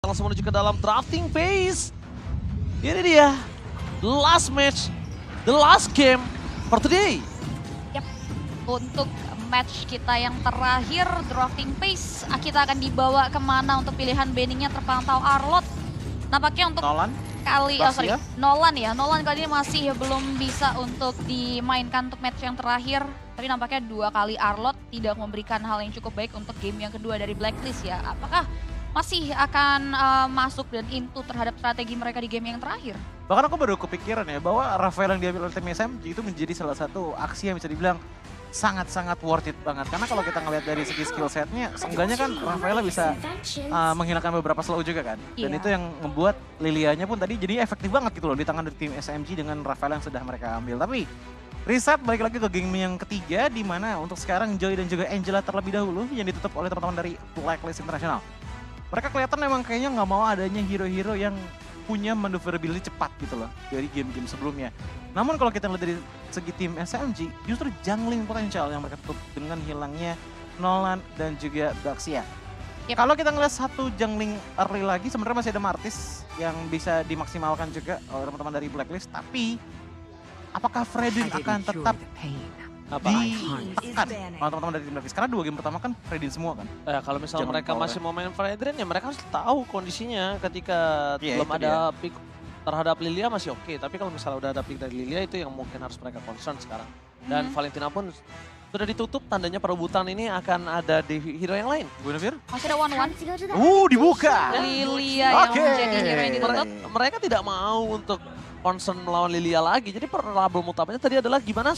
langsung menuju ke dalam drafting phase. Ini dia, the last match, the last game for today. Yap, untuk match kita yang terakhir, drafting phase, kita akan dibawa kemana untuk pilihan banningnya terpantau Arlott. Nampaknya untuk Nolan. Nolan ya. Nolan kali ini masih belum bisa untuk dimainkan untuk match yang terakhir. Tapi nampaknya 2 kali Arlott tidak memberikan hal yang cukup baik untuk game yang kedua dari Blacklist ya. Apakah masih akan masuk dan into terhadap strategi mereka di game yang terakhir? Bahkan aku baru kepikiran ya bahwa Rafael yang diambil oleh tim SMG itu menjadi salah satu aksi yang bisa dibilang sangat-sangat worth it banget. Karena kalau kita ngeliat dari segi skill setnya, seenggaknya kan Rafaela bisa menghilangkan beberapa slow juga kan. Dan itu yang membuat Lilianya pun tadi jadi efektif banget gitu loh di tangan dari tim SMG dengan Rafaela yang sudah mereka ambil. Tapi Reset balik lagi ke game yang ketiga, di mana untuk sekarang Joy dan juga Angela terlebih dahulu yang ditutup oleh teman-teman dari Blacklist International. Mereka kelihatan memang kayaknya nggak mau adanya hero-hero yang punya maneuverability cepat gitu loh dari game-game sebelumnya. Namun kalau kita lihat dari segi tim SMG, justru jungling potensial yang mereka tutup dengan hilangnya Nolan dan juga Daxia. Yep. Kalau kita ngeliat satu jungling early lagi, sebenarnya masih ada Martis yang bisa dimaksimalkan juga oleh teman-teman dari Blacklist. Tapi apakah Fredin akan tetap ditekan oleh teman-teman dari tim Blacklist? Karena 2 game pertama kan Fredin semua kan. Kalau misalnya Jangan mereka power masih mau main Fredrin ya mereka harus tahu kondisinya ketika Iya, belum itu ada pick terhadap Lilia masih oke. Tapi kalau misalnya udah ada pick dari Lilia itu yang mungkin harus mereka concern sekarang. Dan Valentina pun sudah ditutup, tandanya perebutan ini akan ada di hero yang lain. Guinevere? Masih ada 1-1. Dibuka! Lilia yang Oke. menjadi hero yang ditutup. Mereka tidak mau untuk concern melawan Lilia lagi. Jadi problem utamanya tadi adalah gimana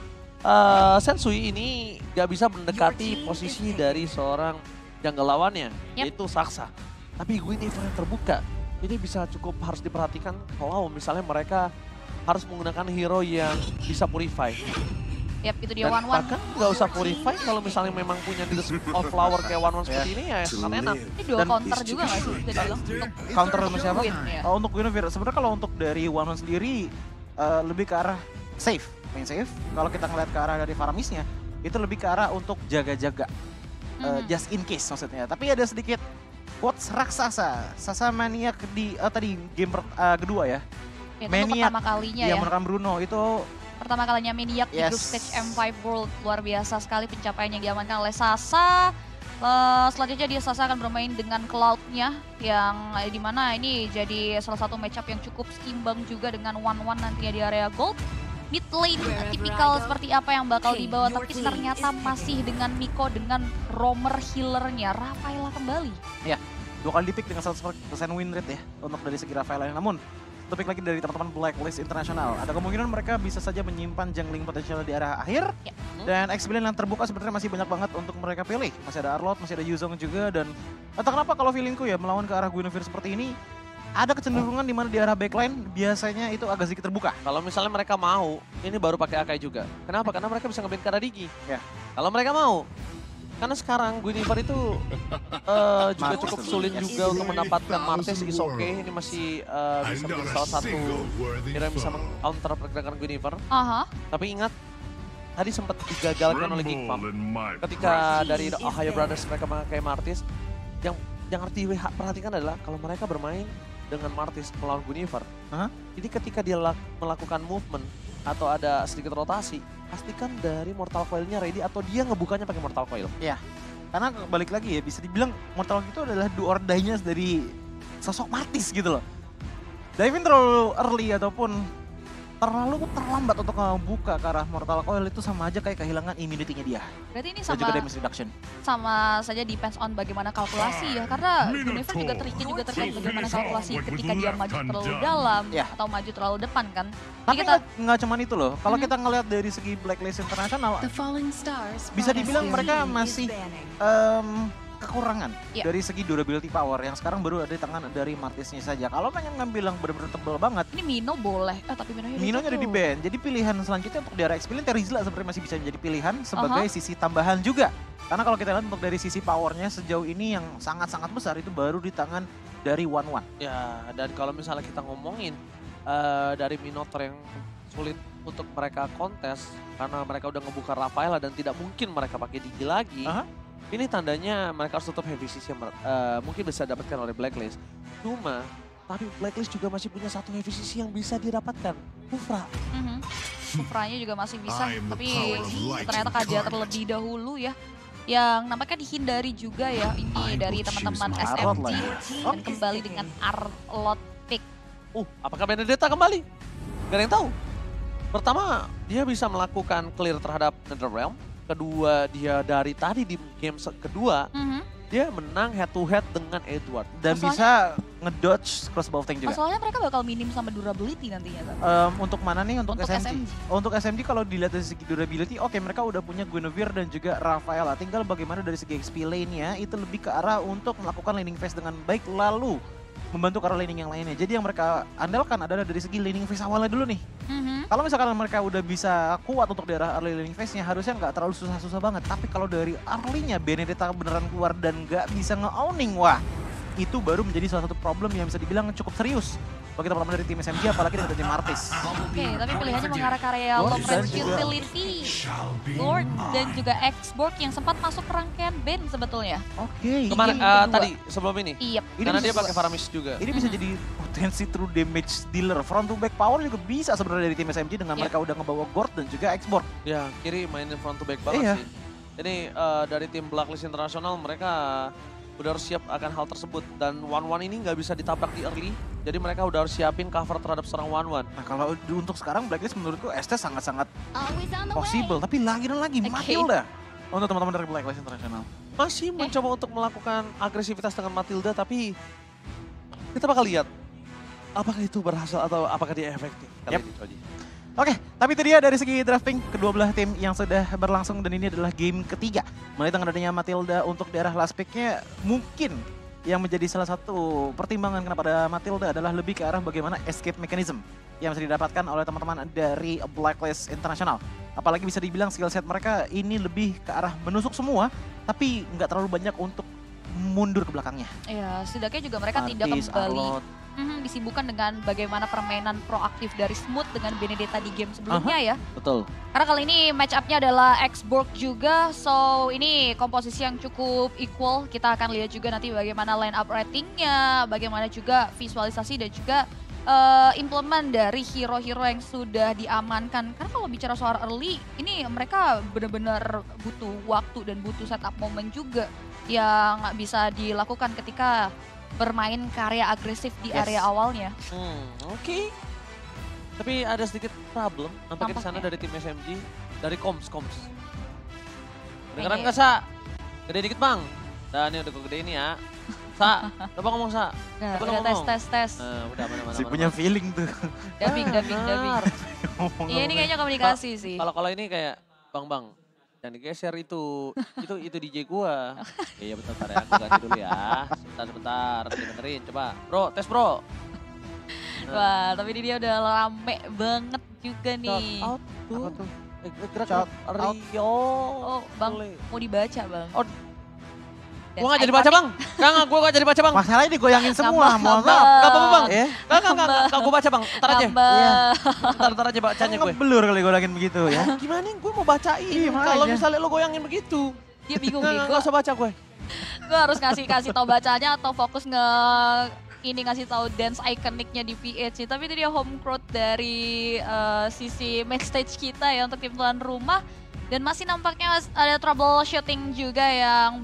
Sensui ini gak bisa mendekati posisi dari seorang jungle lawannya, yaitu Saksa. Tapi Guinevere yang terbuka, ini bisa cukup harus diperhatikan kalau misalnya mereka harus menggunakan hero yang bisa purify. Yap, itu dia Dan 1-1. bahkan nggak usah purify kalau misalnya memang punya Needles of Flower kayak 1-1 seperti ini ya sangat enak. Ini 2 counter juga nggak sih bisa dibilang? Untuk Counter sama siapa? Win, ya. Untuk Guinevere, sebenarnya kalau untuk dari One sendiri lebih ke arah safe, main safe. Kalau kita ngeliat ke arah dari Faramisnya, itu lebih ke arah untuk jaga-jaga, just in case maksudnya. Tapi ada sedikit quotes raksasa, Sasa Maniac di tadi game kedua ya. Itu Maniac pertama kalinya yang ya. menekan Bruno itu Pertama kalinya Maniac di Yes. grup stage M5 World. Luar biasa sekali pencapaian yang diamankan oleh Sasa. Selanjutnya Sasa akan bermain dengan Cloud-nya yang dimana ini jadi salah satu matchup yang cukup seimbang juga dengan 1-1 nantinya di area gold. Mid lane tipikal seperti apa yang bakal dibawa, tapi ternyata masih dengan Miko dengan roamer healernya Rafaela kembali. ya 2 kali di-pick dengan 100% win rate ya untuk dari segi Rafaela. Namun topik lagi dari teman-teman Blacklist International, ada kemungkinan mereka bisa saja menyimpan jungling potensial di arah akhir. Ya. Dan X-Billion yang terbuka sebenarnya masih banyak banget untuk mereka pilih. Masih ada Arlott, masih ada Yuzong juga, dan entah kenapa kalau feelingku ya melawan ke arah Guinevere seperti ini, ada kecenderungan di mana di arah backline biasanya itu agak sedikit terbuka. Kalau misalnya mereka mau, ini baru pakai Akai juga. Kenapa? Karena mereka bisa nge-ban Karadigi. Ya. Kalau mereka mau. Karena sekarang Guinevere itu juga cukup sulit juga untuk mendapatkan Martes is okay. Ini masih bisa menjadi salah satu hero yang bisa meng-counter pergerakan Guinevere. Tapi ingat, tadi sempat digagalkan oleh Geekfam. Ketika dari Ohio Brothers mereka memakai Martis, yang harus diperhatikan adalah kalau mereka bermain dengan Martis melawan Guinevere. Jadi ketika dia melakukan movement atau ada sedikit rotasi, pastikan dari Mortal Coil-nya ready atau dia ngebukanya pakai Mortal Coil. Ya, karena balik lagi ya bisa dibilang Mortal Coil itu adalah do or die-nya dari sosok Martis gitu loh. Diving terlalu early ataupun terlalu terlambat untuk membuka ke arah Mortal Coil itu sama aja kayak kehilangan immunity-nya dia. Berarti ini Dan juga damage reduction. sama saja depends on bagaimana kalkulasi ya, karena Guinevere juga tricky juga terkait bagaimana kalkulasi ketika dia maju terlalu dalam atau maju terlalu depan kan. Tapi nggak cuman itu loh, kalau kita ngelihat dari segi Blacklist International, bisa dibilang mereka masih kekurangan dari segi durability power yang sekarang baru ada di tangan dari Martisnya saja. Kalau pengen ngambil yang benar-benar tebal banget, ini Mino boleh, tapi Minonya ada di ban. Jadi pilihan selanjutnya untuk di area X-Billion, Terizla sebenarnya masih bisa menjadi pilihan sebagai sisi tambahan juga. Karena kalau kita lihat untuk dari sisi powernya sejauh ini yang sangat-sangat besar itu baru di tangan dari 1-1. Ya, dan kalau misalnya kita ngomongin dari Minotaur yang sulit untuk mereka kontes karena mereka udah ngebuka Rafaela dan tidak mungkin mereka pakai Digi lagi. Ini tandanya mereka harus tutup heavy CC yang mungkin bisa dapatkan oleh Blacklist. Cuma, tapi Blacklist juga masih punya satu heavy CC yang bisa didapatkan. Kufra. Kufranya juga masih bisa, tapi ternyata Kadia terlebih dahulu ya. Yang nampaknya dihindari juga ya ini dari teman-teman SMG. Dan kembali dengan Arlot pick. Apakah Benedetta kembali? Gak ada yang tahu. Pertama, dia bisa melakukan clear terhadap Netherrealm. Kedua, dia dari tadi di game kedua, dia menang head to head dengan Edward. Dan bisa ngedodge crossbow tank juga. Masalahnya mereka bakal minim sama durability nantinya kan? Untuk mana nih? Untuk SMG. Untuk SMG kalau dilihat dari segi durability, oke mereka udah punya Guinevere dan juga Rafaela. Tinggal bagaimana dari segi XP lane-nya itu lebih ke arah untuk melakukan laning phase dengan baik lalu membantu ke arah laning yang lainnya. Jadi yang mereka andalkan adalah dari segi laning phase awalnya dulu nih. Kalau misalkan mereka udah bisa kuat untuk daerah early laning phase-nya, harusnya nggak terlalu susah-susah banget. Tapi kalau dari early-nya Benedetta beneran keluar dan nggak bisa nge-owning, wah itu baru menjadi salah satu problem yang bisa dibilang cukup serius bagi teman-teman dari tim SMG, apalagi dari tim Artis. Oke, tapi pilihannya mengarah ke area long range utility. Lord dan juga X-Borg yang sempat masuk ke rangkaian band sebetulnya. Oke. Kemarin tadi sebelum ini. Iya. Karena dia pakai Faramis juga. Ini bisa jadi potensi true damage dealer. Front to back power juga bisa sebenarnya dari tim SMG dengan mereka udah ngebawa Gord dan juga X-Borg. Ya, kiri mainin front to back banget sih. Ini dari tim Blacklist International mereka udah harus siap akan hal tersebut. Dan 1-1 ini nggak bisa ditabrak di early. Jadi mereka udah harus siapin cover terhadap serang 1-1. Nah kalau untuk sekarang Blacklist menurutku ST sangat-sangat possible. Tapi lagi dan lagi Matilda untuk teman-teman dari Blacklist International. Masih mencoba untuk melakukan agresivitas dengan Matilda, tapi kita bakal lihat apakah itu berhasil atau apakah dia efektif. Oke, tapi itu dia dari segi drafting kedua belah tim yang sudah berlangsung dan ini adalah game ketiga. Mulai dengan adanya Matilda untuk daerah last pick-nya, mungkin yang menjadi salah satu pertimbangan kenapa ada Matilda adalah lebih ke arah bagaimana escape mechanism yang bisa didapatkan oleh teman-teman dari Blacklist International. Apalagi bisa dibilang skill set mereka ini lebih ke arah menusuk semua, tapi nggak terlalu banyak untuk mundur ke belakangnya. Iya, setidaknya juga mereka tidak kembali disibukkan dengan bagaimana permainan proaktif dari Smooth dengan Benedetta di game sebelumnya ya. Betul. Karena kali ini match up-nya adalah X-Borg juga, so ini komposisi yang cukup equal. Kita akan lihat juga nanti bagaimana line up ratingnya, bagaimana juga visualisasi dan juga implement dari hero-hero yang sudah diamankan. Karena kalau bicara soal early, ini mereka benar-benar butuh waktu dan butuh setup moment juga yang bisa dilakukan ketika bermain karya agresif di area awalnya. Oke. Tapi ada sedikit problem nampaknya di sana dari tim SMG, dari Koms. Dengeran nggak, Sa? Gede dikit, Bang. Dan ini udah gede ini ya. Sa, coba ngomong, Sa. Coba ngomong. Tes. Udah mana. Si punya feeling tuh. Dubbing. Iya, ini kayaknya komunikasi sih. Kalau ini kayak, Bang. Jangan digeser itu DJ gua. Iya bentar ya, aku ganti dulu ya. Sebentar, dibenerin. Coba, bro, tes bro. Wah, tapi ini dia udah rame banget juga nih. Shout out tuh. Apa tuh? Gerak Rio. Oh, Bang, mau dibaca, Bang. Oh, gua nggak jadi baca, Bang. Gua nggak jadi baca, Bang. Masalahnya digoyangin semua, mohon maaf. Gak apa-apa, Bang. Gak, gua baca, Bang. Ntar aja. Ntar aja bacanya gue. Ngeblur kali goyangin begitu ya. Gimana gue mau bacain kalau misalnya lo goyangin begitu. Dia bingung nih. Gak usah baca gue. Gue harus kasih tau bacanya atau fokus ngasih tahu dance ikoniknya di PH. Tapi itu dia home crowd dari sisi main stage kita ya untuk tim tuan rumah. Dan masih nampaknya ada troubleshooting juga yang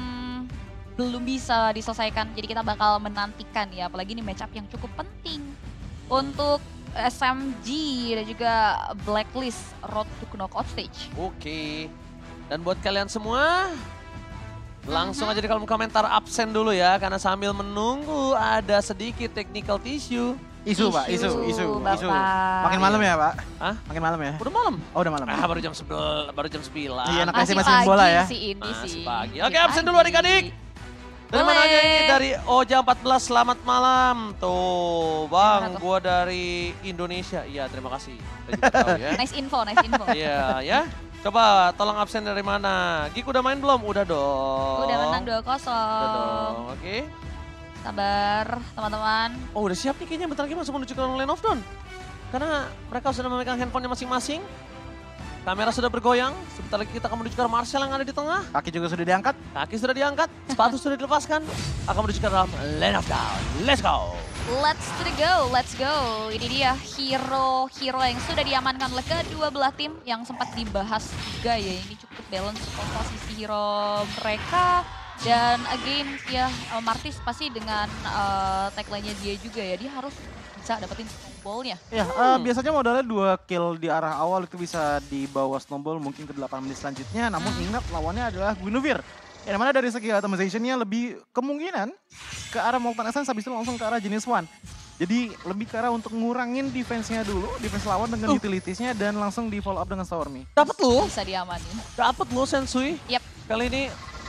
belum bisa diselesaikan. Jadi kita bakal menantikan ya, apalagi ini match up yang cukup penting untuk SMG dan juga Blacklist Road to Knockout Stage. Oke. Dan buat kalian semua, langsung aja di kolom komentar absen dulu ya, karena sambil menunggu ada sedikit technical tissue. Isu. Makin malam ya, Pak? Hah? Makin malam ya? Udah malam. Oh, udah malam. Baru jam 9. Iya, anak masih bola ya. Masih pagi. Oke, absen dulu adik-adik. Dari mana aja ini? Dari Oja 14, selamat malam. Tuh, Bang, gua dari Indonesia. Iya, terima kasih. Tahu, ya. Nice info. Iya, ya. Coba tolong absen dari mana? Gik udah main belum? Udah dong. Udah menang 2-0. Udah dong, oke. Sabar, teman-teman. Oh, udah siap nih kayaknya, bentar lagi masuk menuju ke lane of dawn. Karena mereka sudah memegang handphonenya masing-masing. Kamera sudah bergoyang, sebentar lagi kita akan menuju ke Marcel yang ada di tengah. Kaki juga sudah diangkat. Kaki sudah diangkat. Sepatu sudah dilepaskan, akan menuju ke dalam lane of down. Let's go! Let's go. Ini dia hero yang sudah diamankan oleh kedua belah tim yang sempat dibahas juga ya. Ini cukup balance komposisi hero mereka. Dan again ya Martis pasti dengan tagline-nya dia juga ya. Dia harus bisa dapetin snowball-nya. Ya, biasanya modalnya 2 kill di arah awal itu bisa dibawa snowball mungkin ke 8 menit selanjutnya. Namun ingat lawannya adalah Guinevere. Yang mana dari segi automation-nya lebih kemungkinan ke arah Molten Essence habis itu langsung ke arah jenis One. Jadi lebih ke arah untuk ngurangin defense-nya dulu, defense lawan dengan utilities-nya dan langsung di follow up dengan Stormy. Dapat lu, Bisa diamanin. dapat lu Sensui. Yep. Kali ini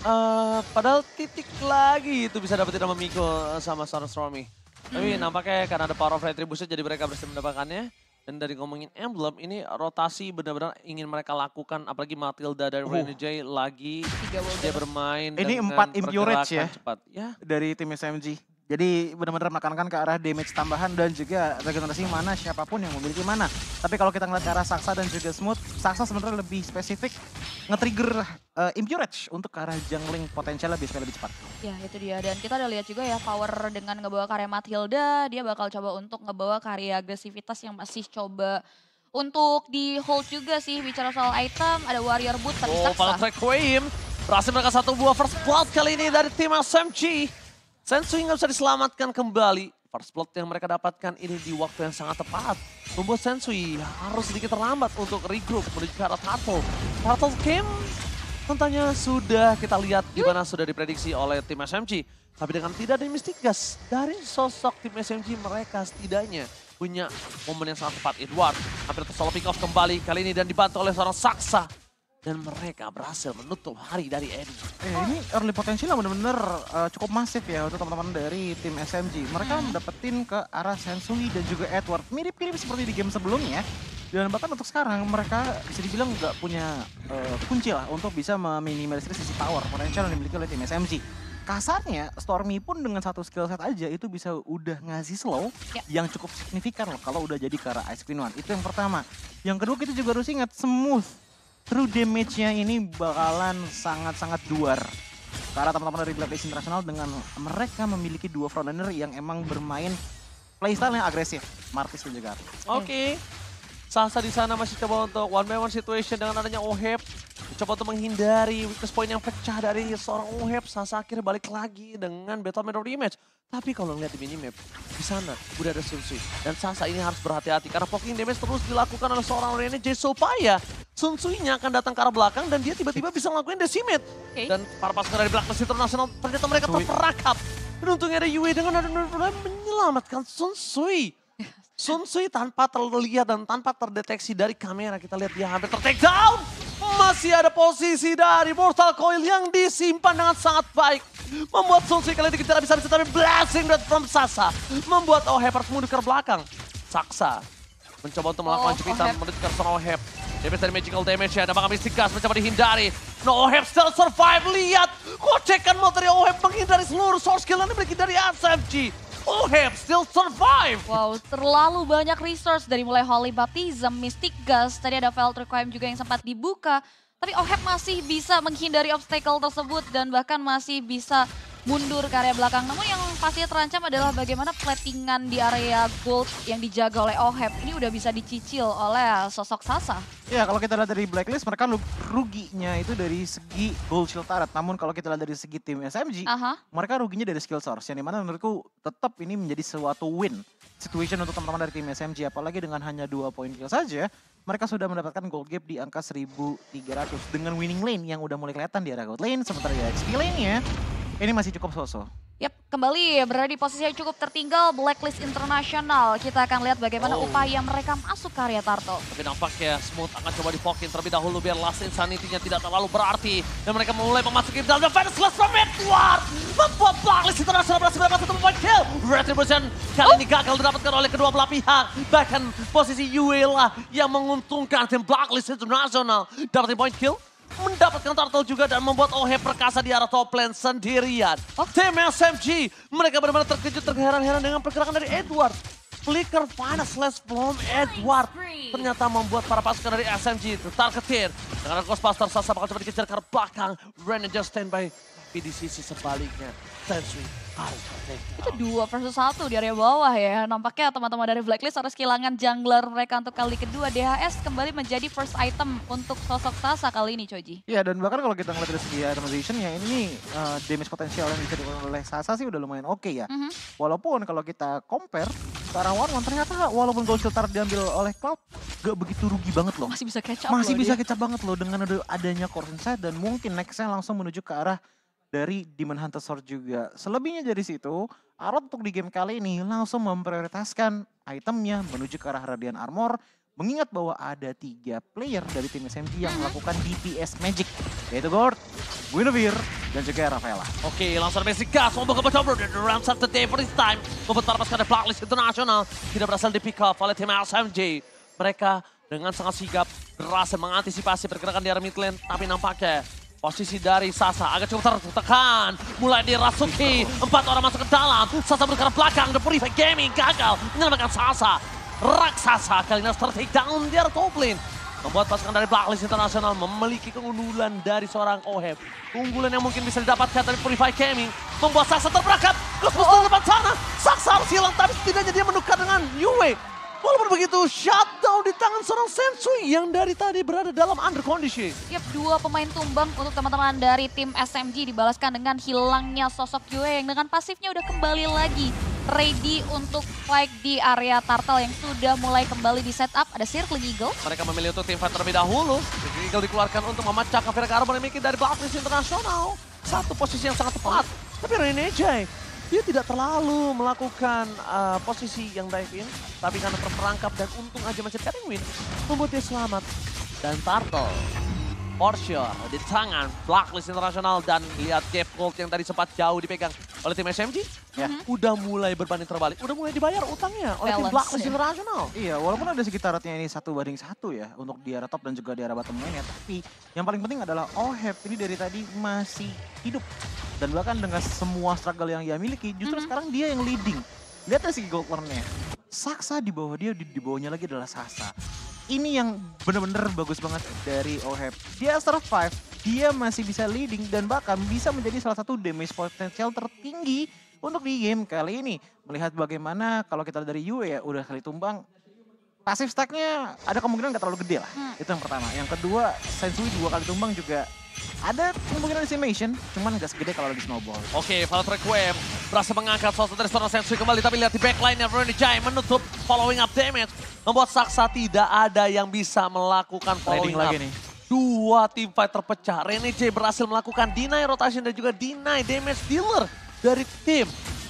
padahal titik lagi itu bisa dapetin sama Miko sama Stormy. Tapi nampaknya karena ada power of retribution jadi mereka berhasil mendapatkannya. Dan dari ngomongin emblem, ini rotasi benar-benar ingin mereka lakukan. Apalagi Matilda dan Renegade lagi dia bermain ini dengan 4 Impurage ya, cepat. Ya. dari tim SMG. Jadi benar-benar menekankan ke arah damage tambahan dan juga regenerasi mana siapapun yang memiliki mana. Tapi kalau kita ngeliat ke arah Saksa dan juga Smooth, Saksa sebenarnya lebih spesifik nge-trigger Impurage untuk ke arah jungling potensial lebih cepat. Ya itu dia, dan kita udah lihat juga ya power dengan ngebawa karya Matilda, dia bakal coba untuk ngebawa karya agresivitas yang masih coba untuk di hold juga sih. Bicara soal item, ada Warrior Boot tapi Final Saksa. Track Queen berhasil mereka satu buah first blood kali ini dari tim SMG. Sensui nggak bisa diselamatkan kembali. First blood yang mereka dapatkan ini di waktu yang sangat tepat. Membuat Sensui harus sedikit terlambat untuk regroup menuju ke arah Turtle. Turtle Kim tentunya sudah kita lihat di mana sudah diprediksi oleh tim SMG. Tapi dengan tidak ada Mystic Gas dari sosok tim SMG mereka setidaknya punya momen yang sangat tepat. Edward hampir tersolo pick off kembali kali ini dan dibantu oleh seorang Saksa. Dan mereka berhasil menutup hari dari Eddie. Ini early potential benar-benar cukup masif ya untuk teman-teman dari tim SMG. Mereka mendapetin ke arah Sensui dan juga Edward. Mirip-mirip seperti di game sebelumnya. Dan bahkan untuk sekarang mereka bisa dibilang nggak punya kunci lah untuk bisa meminimalisir sisi power potensial yang dimiliki oleh tim SMG. Kasarnya Stormy pun dengan satu skill set aja itu bisa udah ngasih slow yang cukup signifikan loh kalau udah jadi ke arah Ice Queen One. Itu yang pertama. Yang kedua kita juga harus ingat Smooth. True damage-nya ini bakalan sangat-sangat duar. Karena teman-teman dari Blacklist International dengan mereka memiliki dua frontrunner yang emang bermain playstyle yang agresif. Martis dan juga Arthur. Oke. Saksa di sana masih coba untuk one by one situation dengan adanya Oheb. Coba untuk menghindari weakness point yang pecah dari seorang Oheb. Saksa akhirnya balik lagi dengan Battle Mirror Image. Tapi kalau ngeliat di minimap, di sana udah ada Sensui. Dan Saksa ini harus berhati-hati karena poking damage terus dilakukan oleh seorang Renegade supaya Sensui-nya akan datang ke arah belakang dan dia tiba-tiba bisa ngelakuin decimate. Dan para pasukan dari Blacklist International ternyata mereka terperangkap. Dan untungnya ada Yue dengan ada menyelamatkan Sensui. Sensui tanpa terlihat dan tanpa terdeteksi dari kamera. Kita lihat dia hampir ter-take down. Masih ada posisi dari Mortal Coil yang disimpan dengan sangat baik. Membuat Sensui kali ini dikejar bisa-bisa tapi blessing from Saksa. Membuat Oheb harus mundur ke belakang. Saksa mencoba untuk melakukan jepitan menuju ke arah Oheb. Damage dari magical damage ya, apakah Mystic Gas mencoba dihindari. No, Oheb still survive, lihat. Kocekan mau dari Oheb menghindari seluruh source kill yang dimiliki dari SMG. Oheb still survive. Wow, terlalu banyak resource dari mulai Holy Baptism, Mystic Gas, tadi ada Veiled Requiem juga yang sempat dibuka. Tapi Oheb masih bisa menghindari obstacle tersebut dan bahkan masih bisa mundur ke area belakang. Namun yang pastinya terancam adalah bagaimana platingan di area gold yang dijaga oleh Oheb. Ini udah bisa dicicil oleh sosok Saksa. Ya kalau kita lihat dari Blacklist mereka ruginya itu dari segi gold shield turret. Namun kalau kita lihat dari segi tim SMG, mereka ruginya dari skill source. Yang dimana menurutku tetap ini menjadi suatu win situation untuk teman-teman dari tim SMG. Apalagi dengan hanya 2 poin kill saja, mereka sudah mendapatkan gold gap di angka 1.300. Dengan winning lane yang udah mulai kelihatan di area gold lane. Sementara di XP lane-nya ini masih cukup so-so. Yap, kembali berada di posisi yang cukup tertinggal Blacklist International. Kita akan lihat bagaimana upaya mereka masuk ke area Turtle. Tapi nampaknya Smooth akan coba dipokin terlebih dahulu biar last insanity-nya tidak terlalu berarti. Dan mereka mulai memasuki dalam final slash from Edward. Membuat Blacklist International berhasil mendapatkan 1 point kill. Retribution kali ini gagal didapatkan oleh kedua belah pihak. Bahkan posisi Yue lah yang menguntungkan tim Blacklist International. Dapatin point kill. Mendapatkan turtle juga dan membuat Oheb perkasa di arah top lane sendirian. Tim SMG, mereka benar-benar terkejut, terheran-heran dengan pergerakan dari Edward. Flicker final slash from Edward. Ternyata membuat para pasukan dari SMG itu targetin. Dengan Ghostbuster, Saksa bakal coba dikejar ke arah belakang. Renegade standby. Tapi di sisi sebaliknya, Sensui harus bertakedown. Itu 2 versus 1 di area bawah ya. Nampaknya teman-teman dari Blacklist harus kehilangan jungler mereka untuk kali kedua. DHS kembali menjadi first item untuk sosok Sasa kali ini, Choji. Iya, dan bahkan kalau kita ngeliat dari segi itemization ya ini damage potensial yang bisa dilakukan oleh Sasa sih udah lumayan oke ya. Walaupun kalau kita compare ke arah One ternyata walaupun gold shield diambil oleh Cloud gak begitu rugi banget loh. Masih bisa catch up Masih loh bisa dia. catch up banget loh dengan adanya Core Inside dan mungkin nextnya langsung menuju ke arah dari Demon Hunter Sword juga. Selebihnya dari situ, Arrow untuk di game kali ini langsung memprioritaskan itemnya menuju ke arah Radiant Armor. Mengingat bahwa ada 3 player dari tim SMG yang melakukan DPS Magic. Yaitu Gord, Guinevere, dan juga Rafaela. Oke, langsung basic gas untuk cover di round of the day for this time. Membuat para pasukan dari Blacklist International tidak berhasil di pick up oleh tim SMG. Mereka dengan sangat sigap berhasil mengantisipasi pergerakan di area mid lane, tapi nampaknya posisi dari Sasa agak cukup tertekan. Mulai dirasuki, 4 orang masuk ke dalam. Sasa bergerak belakang, The Purify Gaming gagal menyelamatkan Sasa. Raksasa kali ini harus ter-take down di area top lane. Membuat pasukan dari Blacklist International memiliki keunggulan dari seorang Oheb. Keunggulan yang mungkin bisa didapatkan dari Purify Gaming. Membuat Sasa terperangkap. Ghostbuster depan sana. Sasa harus hilang, tapi setidaknya dia menukar dengan Yue. Walaupun begitu, shutdown di tangan seorang Sensui yang dari tadi berada dalam under condition. Yap, 2 pemain tumbang untuk teman-teman dari tim SMG dibalaskan dengan hilangnya sosok Yue yang dengan pasifnya udah kembali lagi. Ready untuk fight di area turtle yang sudah mulai kembali di setup. Ada Circling Eagle. Mereka memilih untuk tim fight terlebih dahulu. Eagle dikeluarkan untuk memecahkan Vera Carbon yang memiliki dari Blacklist International. Satu posisi yang sangat tepat. Tapi Rene J, dia tidak terlalu melakukan posisi yang dive in. Tapi karena terperangkap dan untung aja masih cutting win, membuat dia selamat. Dan Turtle, for sure, di tangan Blacklist International. Dan lihat Gap Gold yang tadi sempat jauh dipegang oleh tim SMG. Ya, udah mulai berbanding terbalik. Udah mulai dibayar utangnya oleh tim Blacklist International. Iya, walaupun ada sekitarnya ini 1-1 ya untuk di area top dan juga di area bottom lane ya. Tapi yang paling penting adalah Oheb ini dari tadi masih hidup. Dan bahkan dengan semua struggle yang dia miliki, justru sekarang dia yang leading. Lihat dari segi gold nya. Saksa di bawah dia, di bawahnya lagi adalah Sasa. Ini yang bener-bener bagus banget dari Oheb. Dia survive, dia masih bisa leading dan bahkan bisa menjadi salah satu damage potensial tertinggi untuk di game kali ini. Melihat bagaimana kalau kita dari Yue ya udah kali tumbang, pasif stacknya ada kemungkinan gak terlalu gede lah. Itu yang pertama. Yang kedua, Sensui 2 kali tumbang juga ada kemungkinan decimation, cuman gak segede kalau lagi snowball. Oke, Valtteri Requiem berhasil mengangkat sosok dari seorang Sensui kembali. Tapi lihat di backline-nya Rene Jai menutup following up damage. Membuat Saksa tidak ada yang bisa melakukan following up. Lagi nih. 2 tim fight terpecah. Rene J berhasil melakukan deny rotation dan juga deny damage dealer dari tim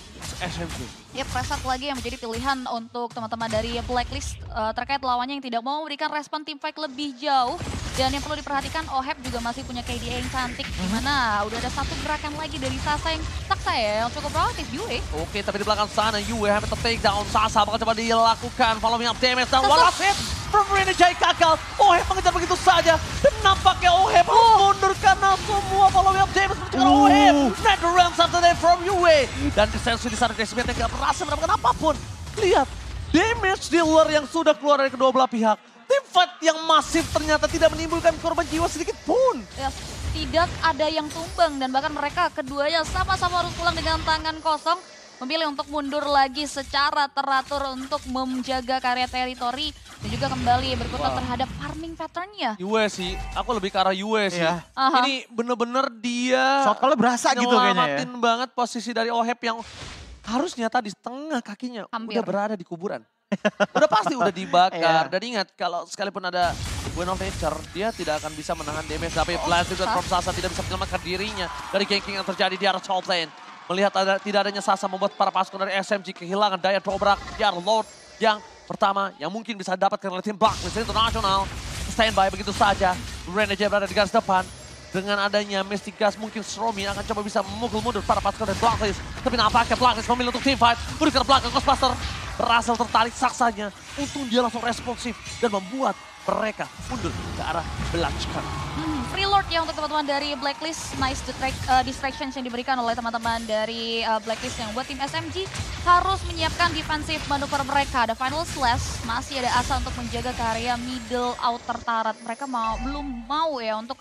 SMG. Ya, preset lagi yang menjadi pilihan untuk teman-teman dari Blacklist terkait lawannya yang tidak mau memberikan respon tim fight lebih jauh. Dan yang perlu diperhatikan, Oheb juga masih punya KDA yang cantik. Dimana udah ada satu gerakan lagi dari Sasa yang Saksa ya, yang cukup proaktif, Yue. Oke, tapi di belakang sana Yue hampir take down. Sasa bakal coba dilakukan following up damage. Dan walasit from Rene J gagal. Oheb mengejar begitu saja. Dan nampaknya Oheb mundur karena semua following up damage menunjukkan Oheb. Never rounds after that from Yue. Dan Sensui di sana Decimate yang gak berhasil mendapatkan apapun. Lihat, damage dealer yang sudah keluar dari kedua belah pihak. Tim fight yang masif ternyata tidak menimbulkan korban jiwa sedikit pun. Ya, tidak ada yang tumbang dan bahkan mereka keduanya sama-sama harus pulang dengan tangan kosong. Memilih untuk mundur lagi secara teratur untuk menjaga karya teritori dan juga kembali berkutat terhadap farming patternnya. Yue sih, aku lebih ke arah Yue sih. Iya. Ini bener-bener dia Shot call-nya berasa gitu kayaknya ya. nyelamatin banget posisi dari Oheb yang harusnya tadi setengah kakinya Hampir. udah berada di kuburan. Udah pasti udah dibakar. Dan ingat, kalau sekalipun ada Wind of Nature, dia tidak akan bisa menahan damage. Tapi Blast juga from Sasa tidak bisa menyelamatkan dirinya dari ganking yang terjadi di arah top lane. Melihat tidak adanya Sasa membuat para pasukan dari SMG kehilangan daya dobrak di arah Lord yang pertama yang mungkin bisa dapatkan oleh tim Blacklist International. Standby begitu saja. Rene J berada di garis depan. Dengan adanya Mystic Gas mungkin Stromy akan coba bisa memukul mundur para pasukan dari Blacklist. Tapi nampaknya Blacklist memilih untuk team fight. Berikan belakang Ghostbuster. Berhasil tertarik Saksanya. Untung dia langsung responsif dan membuat mereka mundur ke arah belakang. Free Lord ya untuk teman-teman dari Blacklist. Nice distractions yang diberikan oleh teman-teman dari Blacklist yang buat tim SMG harus menyiapkan defensive manuver mereka. Ada Final Slash, masih ada asa untuk menjaga karya middle outer turret. Mereka belum mau ya untuk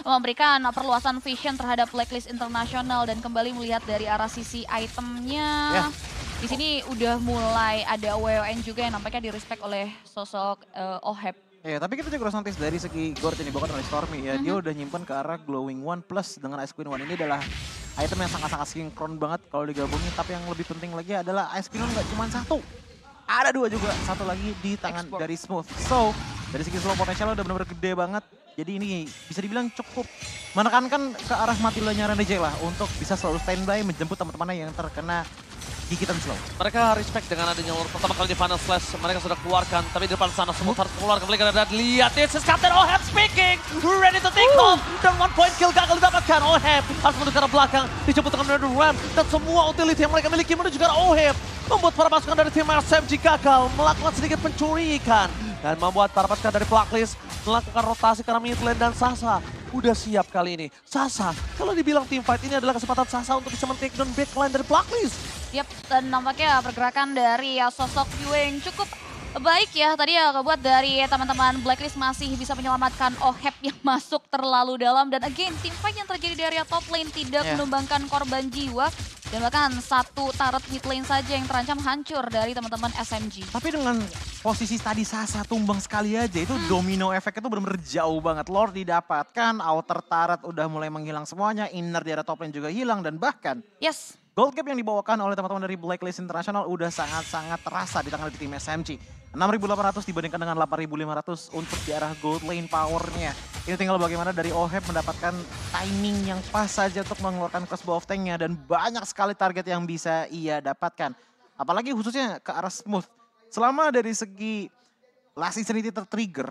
memberikan perluasan vision terhadap Blacklist International dan kembali melihat dari arah sisi itemnya. Di sini udah mulai ada WON juga yang nampaknya di-respect oleh sosok Oheb. Ya, tapi kita juga harus notice dari segi Gord ini bukan oleh Stormy ya. Dia udah nyimpen ke arah Glowing One plus dengan Ice Queen One ini adalah item yang sangat-sangat sinkron banget kalau digabungin. Tapi yang lebih penting lagi adalah Ice Queen One nggak cuma satu. Ada dua juga, satu lagi di tangan dari Smooth. So, dari segi slow potensialnya udah benar-benar gede banget. Jadi ini bisa dibilang cukup menekankan ke arah mati-nya Renegade lah untuk bisa selalu standby menjemput teman-temannya yang terkena gigitan slow. Mereka respect dengan adanya Lord pertama kali di Final Slash. Mereka sudah keluarkan, tapi di depan sana Smooth harus keluar kembali karena lihat this is Captain Oheb speaking, ready to take off. Dan 1 point kill gagal didapatkan. Oheb harus menuju ke arah belakang, dijemput dengan Red Ram dan semua utility yang mereka miliki menuju ke arah Oheb. Membuat para pasukan dari tim SMG gagal melakukan sedikit pencurian dan membuat para pasukan dari Blacklist melakukan rotasi ke arah mid lane dan Sasa udah siap kali ini. Sasa, kalau dibilang team fight ini adalah kesempatan Sasa untuk bisa men-take down backline dari Blacklist. Yap, dan nampaknya pergerakan dari sosok Yue yang cukup baik ya. Tadi ya kebuat dari teman-teman Blacklist masih bisa menyelamatkan Oheb yang masuk terlalu dalam. Dan again, team fight yang terjadi di area top lane tidak menumbangkan korban jiwa. Dan bahkan satu turret mid lane saja yang terancam hancur dari teman-teman SMG. Tapi dengan posisi tadi Sasa tumbang sekali aja, itu domino efek itu benar-benar jauh banget. Lord didapatkan, outer turret udah mulai menghilang semuanya, inner di area top lane juga hilang, dan bahkan gold cap yang dibawakan oleh teman-teman dari Blacklist International udah sangat-sangat terasa di tangan tim SMG. 6.800 dibandingkan dengan 8.500 untuk di arah gold lane powernya. Ini tinggal bagaimana dari Oheb mendapatkan timing yang pas saja untuk mengeluarkan crossbow of tanknya dan banyak sekali target yang bisa ia dapatkan. Apalagi khususnya ke arah Smooth. Selama dari segi Last Insanity tertrigger,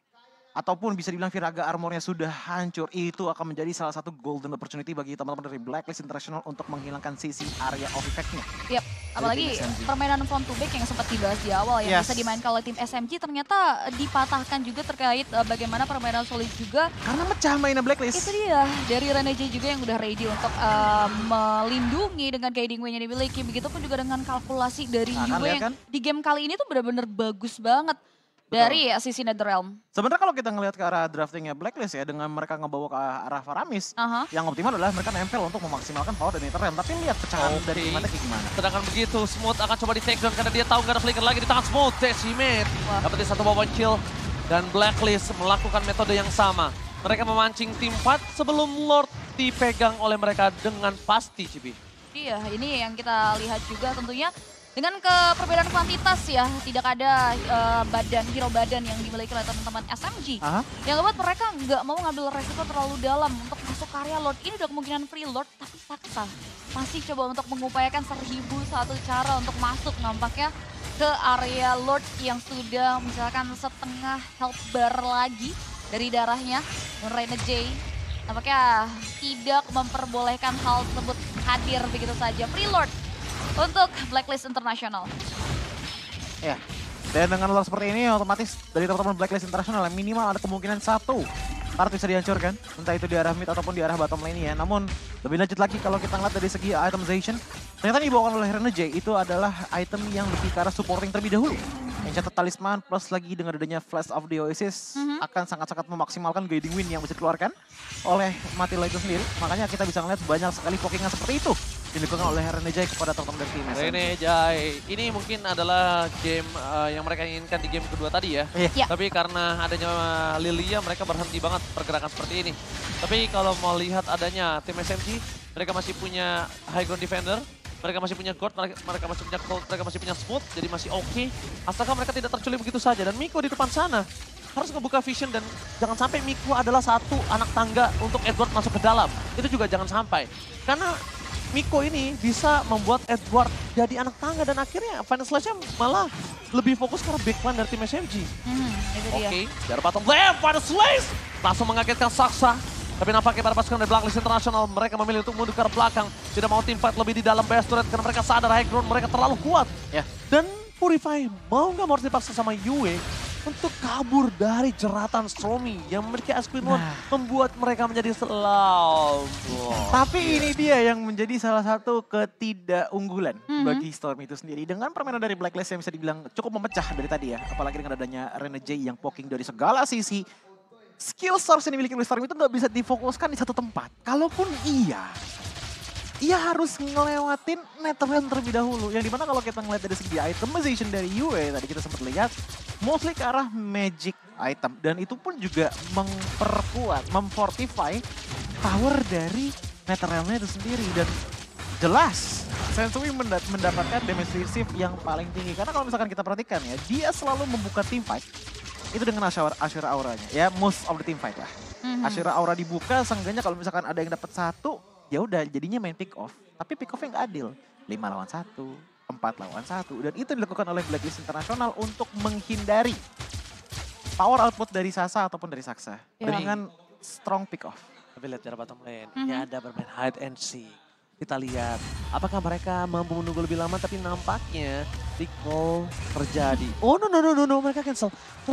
ataupun bisa dibilang Viraga armornya sudah hancur, itu akan menjadi salah satu golden opportunity bagi teman-teman dari Blacklist International untuk menghilangkan sisi area of effect-nya. Yap, apalagi permainan front to back yang sempat dibahas di awal yang bisa dimainkan oleh tim SMG ternyata dipatahkan juga terkait bagaimana permainan solid juga. Karena mecah mainnya Blacklist. Itu dia, dari Renegade juga yang udah ready untuk melindungi dengan guiding wing yang dimiliki. Begitupun juga dengan kalkulasi dari Yue yang di game kali ini tuh benar-benar bagus banget. Dari sisi Netherrealm. Sebenarnya kalau kita ngelihat ke arah draftingnya Blacklist ya, dengan mereka ngebawa ke arah Faramis, yang optimal adalah mereka nempel untuk memaksimalkan power dari Netherrealm. Tapi lihat pecahan dari timnya gimana. Sedangkan begitu, Smooth akan coba di take down karena dia tahu gak ada flicker lagi di tangan Smooth. Decimate, dapetin satu point kill. Dan Blacklist melakukan metode yang sama. Mereka memancing tim fight sebelum Lord dipegang oleh mereka dengan pasti, Cibi. Iya, ini yang kita lihat juga tentunya. Dengan perbedaan kuantitas ya, tidak ada hero badan yang dimiliki oleh teman-teman SMG. Yang membuat mereka nggak mau ngambil resiko terlalu dalam untuk masuk ke area Lord. Ini udah kemungkinan free Lord, tapi Saksa masih coba untuk mengupayakan 1001 cara untuk masuk nampaknya ke area Lord yang sudah misalkan setengah health bar lagi dari darahnya. Renegade nampaknya tidak memperbolehkan hal tersebut hadir begitu saja. Free Lord untuk Blacklist International. Ya, dan dengan Lord seperti ini otomatis dari teman-teman Blacklist International minimal ada kemungkinan satu part bisa dihancurkan. Entah itu di arah mid ataupun di arah bottom lane ya. Namun lebih lanjut lagi kalau kita ngeliat dari segi itemization, ternyata yang dibawakan oleh Renegade itu adalah item yang lebih ke arah supporting terlebih dahulu. Enchanted Talisman plus lagi dengan adanya Flash of the Oasis akan sangat-sangat memaksimalkan guiding wind yang bisa dikeluarkan oleh Matila itu sendiri. Makanya kita bisa ngeliat banyak sekali pokingan seperti itu dilakukan oleh Renegade kepada teman-teman dari tim SMG. Renegade, ini mungkin adalah game yang mereka inginkan di game kedua tadi ya. Tapi karena adanya Lilia, mereka berhenti banget pergerakan seperti ini. Tapi kalau mau lihat adanya tim SMG, mereka masih punya high ground defender, mereka masih punya Gord, mereka masih punya Cold, mereka masih punya Smooth, jadi masih oke. Asalkan mereka tidak terculik begitu saja. Dan Miko di depan sana harus ngebuka vision dan jangan sampai Miko adalah satu anak tangga untuk Edward masuk ke dalam. Itu juga jangan sampai. Karena Miko ini bisa membuat Edward jadi anak tangga dan akhirnya Final Slash-nya malah lebih fokus karena backline dari tim SMG. Oke, dari bottom lane, Final Slash langsung mengagetkan Saksa. Tapi nampaknya para pasukan dari Blacklist International mereka memilih untuk mundur ke belakang. Tidak mau tim fight lebih di dalam base turret karena mereka sadar high ground mereka terlalu kuat. Dan Purify mau nggak mau harus dipaksa sama Yue untuk kabur dari jeratan Stormy yang memiliki Ice Queen One, membuat mereka menjadi slow. Tapi ini dia yang menjadi salah satu ketidakunggulan bagi Stormy itu sendiri. Dengan permainan dari Blacklist yang bisa dibilang cukup memecah dari tadi ya. Apalagi dengan adanya Renegade yang poking dari segala sisi. skill source yang dimiliki oleh Storm itu nggak bisa difokuskan di satu tempat. Kalaupun ia harus ngelewatin Netherrealm terlebih dahulu. Yang dimana kalau kita ngeliat dari segi itemization dari Yue, tadi kita sempat lihat, mostly ke arah magic item. Dan itu pun juga memperkuat, memfortify power dari Netherrealm-nya itu sendiri. Dan jelas, Sensui mendapatkan damage receive yang paling tinggi. Karena kalau misalkan kita perhatikan ya, dia selalu membuka teamfight itu dengan Ashura auranya. Ya, most of the teamfight lah. Ashura aura dibuka, seenggaknya kalau misalkan ada yang dapat satu, ya udah jadinya main pick off. Tapi pick offnya nggak adil. 5 lawan 1, 4 lawan 1. Dan itu dilakukan oleh Blacklist International untuk menghindari power output dari Sasa ataupun dari Saksa. Dengan strong pick off. Tapi lihat cara bottom lane, ini ada bermain hide and seek. Kita lihat, apakah mereka mampu menunggu lebih lama, tapi nampaknya recall terjadi. Oh no, mereka cancel.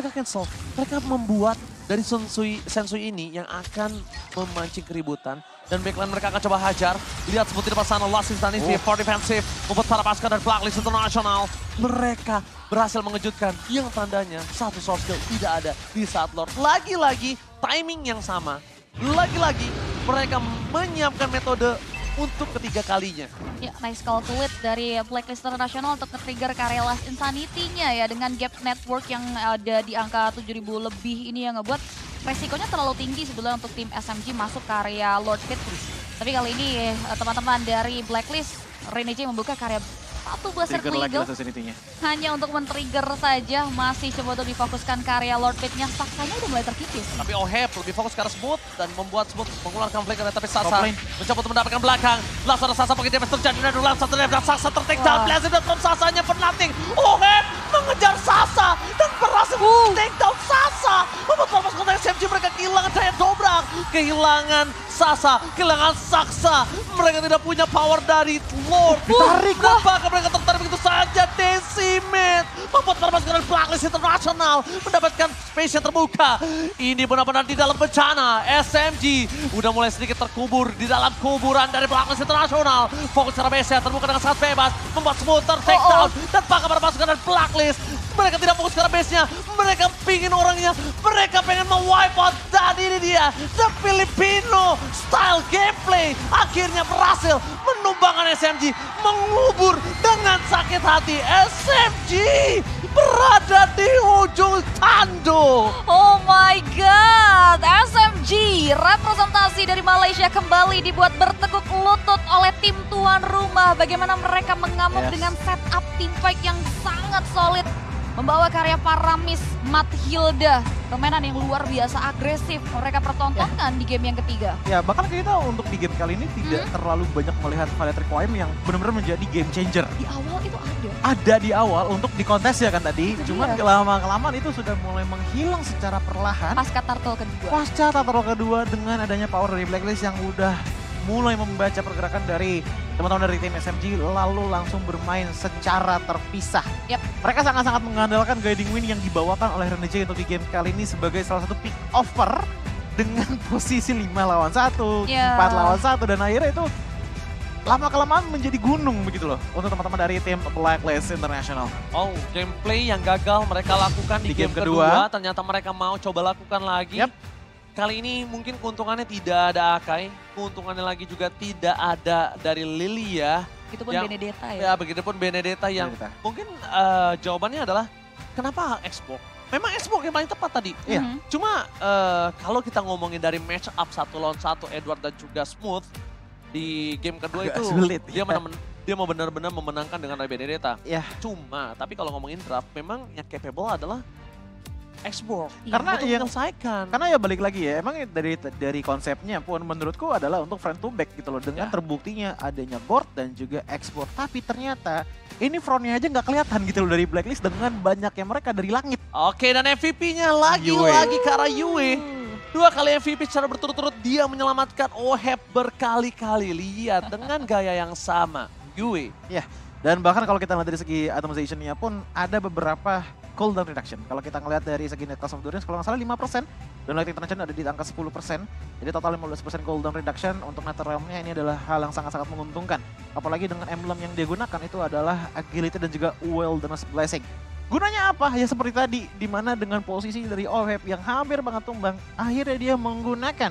Mereka membuat dari Sensui ini yang akan memancing keributan. Dan backline mereka akan coba hajar. Lihat seperti depan sana, last instanisi for defensive. Membuat para pasukan dari Blacklist International. Mereka berhasil mengejutkan yang tandanya satu soft skill tidak ada di saat Lord. Lagi-lagi timing yang sama. Lagi-lagi mereka menyiapkan metode untuk ketiga kalinya. Ya, nice calculate dari Blacklist International untuk nge-trigger karya Last Insanity-nya ya. Dengan gap network yang ada di angka 7.000 lebih ini yang ngebuat resikonya terlalu tinggi sebetulnya untuk tim SMG masuk ke area Lord Pit. Tapi kali ini teman-teman dari Blacklist, Renege membuka karya satu Blaster Eagle hanya untuk men-trigger saja. Masih coba untuk difokuskan karya Lord Pit-nya. Saksanya udah mulai terkikis. Tapi Oheb lebih fokus ke arah Smooth dan membuat Smooth mengeluarkan flicker. Tapi Sasa mencoba untuk mendapatkan belakang. Langsung ada Sasa pakai damage terjadi. Dan langsung ada Sasa ter-take down. Blazing from Sasanya penalting. Oheb mengejar Sasa dan berhasil take down Sasa. Membuat fokus kontak SMG mereka kehilangan daya dobrak. Kehilangan Sasa, kehilangan Saksa. Mereka tidak punya power dari Lord. Ditarik dan bahkan mereka tertarik begitu saja. Decimate membuat para pasukan Blacklist International mendapatkan space yang terbuka. Ini benar-benar di dalam bencana. SMG udah mulai sedikit terkubur di dalam kuburan dari Blacklist International. Fokus secara base terbuka dengan sangat bebas. Membuat Smooth take down. Dan bahkan para pasukan dari Blacklist, mereka tidak fokus ke arah base-nya. Mereka pingin orangnya. Mereka pengen me-wipe out. Dan ini dia, The Filipino style gameplay. Akhirnya berhasil menumbangkan SMG. Mengubur dengan sakit hati. SMG berada di ujung tanduk. Oh my god, SMG representasi dari Malaysia kembali dibuat bertekuk lutut oleh tim tuan rumah. Bagaimana mereka mengamuk dengan setup teamfight yang sangat solid. Membawa karya Paramis, Mathilda, permainan yang luar biasa agresif mereka pertontonkan di game yang ketiga. Ya, bahkan kita untuk di game kali ini tidak terlalu banyak melihat Valiant Requiem yang benar-benar menjadi game changer. Di awal itu ada. Ada di awal untuk di kontes ya kan tadi. Cuman lama-kelamaan itu sudah mulai menghilang secara perlahan. Pasca Turtle kedua. Pasca Turtle kedua dengan adanya power dari Blacklist yang udah mulai membaca pergerakan dari teman-teman dari tim SMG lalu langsung bermain secara terpisah. Mereka sangat-sangat mengandalkan Guiding Wind yang dibawakan oleh Renege untuk di game kali ini sebagai salah satu pick offer dengan posisi 5 lawan 1, 4 lawan 1 dan akhirnya itu lama-kelamaan menjadi gunung begitu loh untuk teman-teman dari tim Blacklist International. Oh, gameplay yang gagal mereka lakukan di game kedua ternyata mereka mau coba lakukan lagi. Kali ini mungkin keuntungannya tidak ada Akai, keuntungannya lagi juga tidak ada dari Lilia. Begitupun Benedetta ya. Ya, begitupun Benedetta yang mungkin jawabannya adalah kenapa Xbox? Memang Xbox yang paling tepat tadi. Cuma kalau kita ngomongin dari match up 1 lawan 1 Edward dan juga Smooth di game kedua itu sulit, dia mau benar-benar memenangkan dengan Benedetta. Cuma tapi kalau ngomongin draft memang yang capable adalah Xbox. Karena yang menyelesaikan. Karena ya balik lagi ya, emang dari konsepnya pun menurutku adalah untuk front to back gitu loh. Dengan terbuktinya adanya board dan juga Xbox. Tapi ternyata ini frontnya aja nggak kelihatan gitu loh dari Blacklist dengan banyaknya mereka dari langit. Oke, dan MVP-nya lagi-lagi ke arah Yue. 2 kali MVP secara berturut-turut dia menyelamatkan Oheb berkali-kali. Lihat dengan gaya yang sama. Yue. Ya, dan bahkan kalau kita lihat dari segi atomization-nya pun ada beberapa cooldown reduction. Kalau kita ngelihat dari segi net cost of endurance, kalau nggak salah 5%. Dan Light International ada di angka 10%. Jadi total 15% cooldown reduction untuk Netherrealm-nya ini adalah hal yang sangat-sangat menguntungkan. Apalagi dengan emblem yang dia gunakan itu adalah agility dan juga wilderness blessing. Gunanya apa? Ya seperti tadi, di mana dengan posisi dari OHEP yang hampir banget tumbang, akhirnya dia menggunakan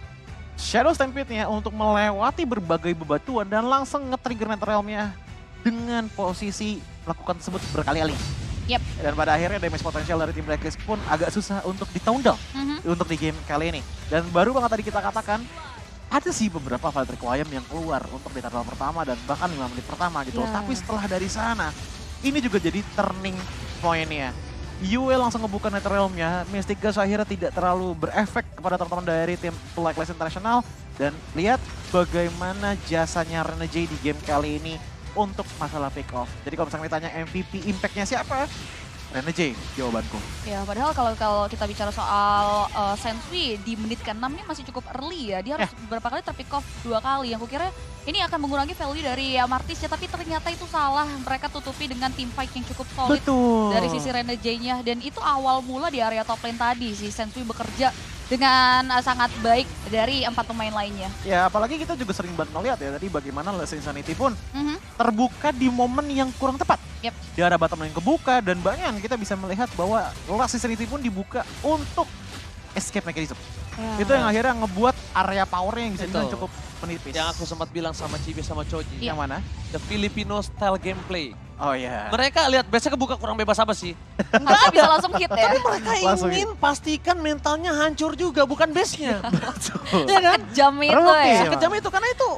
Shadow Stampede-nya untuk melewati berbagai bebatuan dan langsung nge-trigger Netherrealm-nya dengan posisi melakukan tersebut berkali-kali. Yep. Dan pada akhirnya damage potensial dari tim Blacklist pun agak susah untuk di-tone down untuk di game kali ini. Dan baru banget tadi kita katakan, ada sih beberapa fight requiem yang keluar untuk di turtle pertama dan bahkan 5 menit pertama gitu. Yeah. Tapi setelah dari sana, ini juga jadi turning point-nya. Yue langsung ngebuka Netherrealm-nya, Mystic Gas akhirnya tidak terlalu berefek kepada teman-teman dari tim Blacklist International. Dan lihat bagaimana jasanya Renegade di game kali ini untuk masalah pick off. Jadi kalau misalnya ditanya MVP impact-nya siapa? Renegade jawabanku. Ya, padahal kalau kita bicara soal Sensui di menit ke-6 ini masih cukup early ya. Dia harus beberapa kali terpick off 2 kali. Yang kukira ini akan mengurangi value dari Martis ya, tapi ternyata itu salah. Mereka tutupi dengan team fight yang cukup solid. Betul. Dari sisi Renegade-nya. Dan itu awal mula di area top lane tadi si Sensui bekerja dengan sangat baik dari 4 pemain lainnya. Ya apalagi kita juga sering banget ngeliat ya tadi bagaimana Last Insanity pun terbuka di momen yang kurang tepat. Yep. Di arah bottom lane kebuka dan banyak kita bisa melihat bahwa Last Insanity pun dibuka untuk escape mechanism. Ya. Itu yang akhirnya ngebuat area powernya yang bisa dibilang Betul. cukup menipis. Yang aku sempat bilang sama Cibe sama Choji. Yang mana? The Filipino style gameplay. Oh iya. Mereka lihat biasanya kebuka kurang bebas apa sih? Enggak bisa langsung hit ya. Tapi mereka Langsung ingin pastikan mentalnya hancur juga, bukan base-nya. Iya kan? Jam itu Terbukti ya. sih. Sekejam itu, karena itu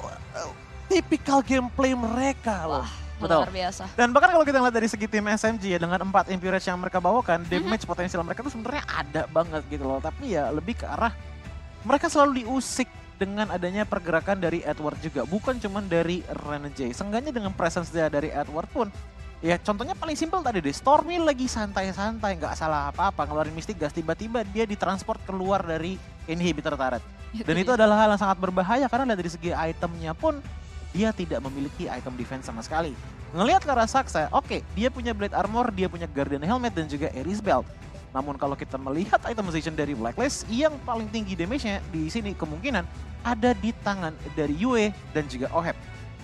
tipikal gameplay mereka loh. Betul. Luar biasa. Dan bahkan kalau kita lihat dari segi tim SMG ya dengan 4 Impurage yang mereka bawakan, damage potensial mereka tuh sebenarnya ada banget gitu loh. Tapi ya lebih ke arah mereka selalu diusik dengan adanya pergerakan dari Edward juga. Bukan cuma dari Renegade. Seenggaknya dengan presence dia dari Edward pun. Ya contohnya paling simpel tadi deh, Stormy lagi santai-santai, nggak salah apa-apa, ngeluarin Mystic Gas, tiba-tiba dia ditransport keluar dari inhibitor turret. Dan itu adalah hal yang sangat berbahaya karena dari segi itemnya pun dia tidak memiliki item defense sama sekali. Ngelihat ke arah Saksa, oke, dia punya Blade Armor, dia punya Guardian Helmet dan juga Ares Belt. Namun kalau kita melihat itemization dari Blacklist, yang paling tinggi damage-nya di sini kemungkinan ada di tangan dari Yue dan juga OHEP.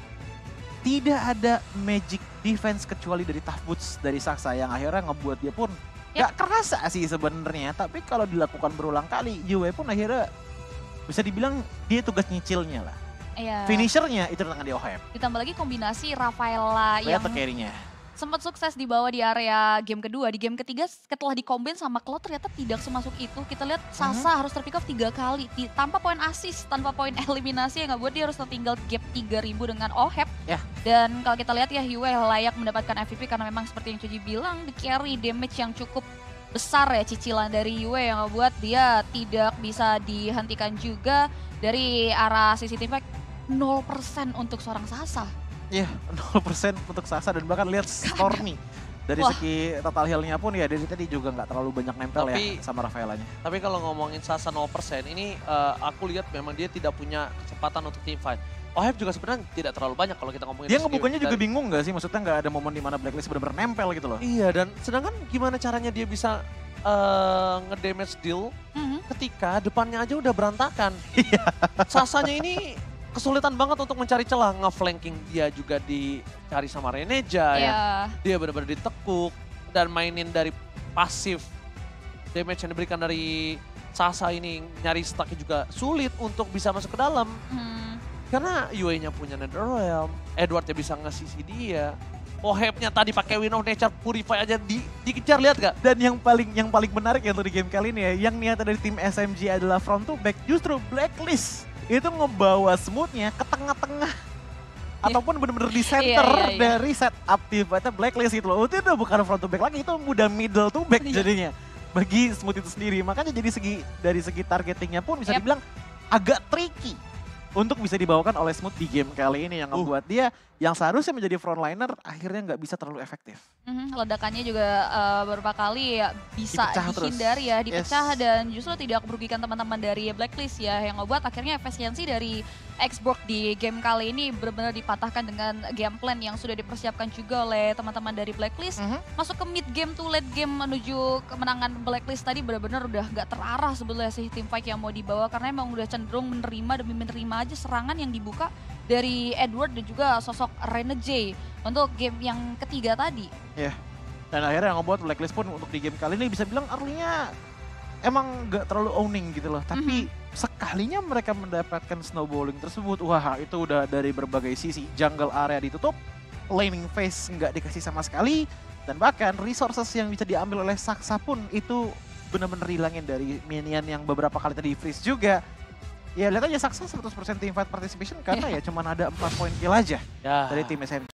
Tidak ada magic defense kecuali dari Tough Boots dari Saksa yang akhirnya ngebuat dia pun gak kerasa sih sebenarnya. Tapi kalau dilakukan berulang kali, Yue pun akhirnya bisa dibilang dia tugas nyicilnya lah. Iya. Finishernya itu di tangan di OHEP. Ditambah lagi kombinasi Rafaela yang Lihat carry-nya. sempat sukses dibawa di area game kedua. Di game ketiga setelah dikombin sama Cloud ternyata tidak semasuk itu. Kita lihat Sasa harus terpick off 3 kali. Tanpa poin assist, tanpa poin eliminasi yang ngebuat dia harus tertinggal gap 3.000 dengan OHEP. Ya. Dan kalau kita lihat ya Yue layak mendapatkan MVP karena memang seperti yang Cuji bilang, di carry damage yang cukup besar ya cicilan dari Yue yang ngebuat dia tidak bisa dihentikan juga dari arah sisi tim fight. 0% untuk seorang Sasa. Iya, 0% untuk Sasa dan bahkan lihat Stormy. Dari Wah. segi total heal-nya pun ya dari tadi juga nggak terlalu banyak nempel Tapi- ya sama Rafaelanya. Tapi kalau ngomongin Sasa 0%, ini aku lihat memang dia tidak punya kecepatan untuk team fight. OHEP juga sebenarnya tidak terlalu banyak kalau kita ngomongin Dia dari segi ngebukanya juga dari- bingung nggak sih? Maksudnya nggak ada momen di mana Blacklist benar-benar nempel gitu loh. Iya, dan sedangkan gimana caranya dia bisa ngedamage deal ketika depannya aja udah berantakan. Sasanya ini kesulitan banget untuk mencari celah, nge-flanking dia juga dicari sama Reneja ya. Ya. Dia benar-benar ditekuk dan mainin dari pasif damage yang diberikan dari Sasa ini, nyari stacknya juga sulit untuk bisa masuk ke dalam. Karena Yue-nya punya Netherrealm, Edward-nya bisa nge-CC dia. OHEP-nya tadi pakai Wind of Nature Purify aja dikejar, lihat gak? Dan yang paling menarik ya untuk di game kali ini ya, yang niatan dari tim SMG adalah front to back, justru Blacklist itu ngebawa Smooth-nya ke tengah-tengah. Ataupun bener-bener di center Iya. dari setup tim fight Blacklist gitu loh. Itu udah bukan front to back lagi, itu udah middle to back jadinya. Bagi Smooth itu sendiri, makanya jadi dari segi targetingnya pun bisa dibilang agak tricky untuk bisa dibawakan oleh Smooth di game kali ini yang membuat dia yang seharusnya menjadi frontliner akhirnya nggak bisa terlalu efektif. Ledakannya juga beberapa kali ya bisa Dipecah terus. dihindari ya, dipecah Yes. dan justru tidak merugikan teman-teman dari Blacklist ya, yang ngebuat akhirnya efisiensi dari Xbox di game kali ini benar-benar dipatahkan dengan game plan yang sudah dipersiapkan juga oleh teman-teman dari Blacklist. Masuk ke mid game to late game menuju kemenangan Blacklist tadi benar-benar udah gak terarah sebetulnya sih tim fight yang mau dibawa, karena emang udah cenderung menerima demi menerima aja serangan yang dibuka dari Edward dan juga sosok Renegade untuk game yang ketiga tadi. Ya. Dan akhirnya yang ngebuat Blacklist pun untuk di game kali ini bisa bilang early-nya emang gak terlalu owning gitu loh. Tapi sekalinya mereka mendapatkan snowballing tersebut, wah itu udah dari berbagai sisi. Jungle area ditutup, laning phase nggak dikasih sama sekali, dan bahkan resources yang bisa diambil oleh Saksa pun itu benar-benar hilangin dari minion yang beberapa kali tadi freeze juga. Ya lihat aja Saksa 100% teamfight participation karena ya cuman ada 4 poin kill aja dari tim SMG.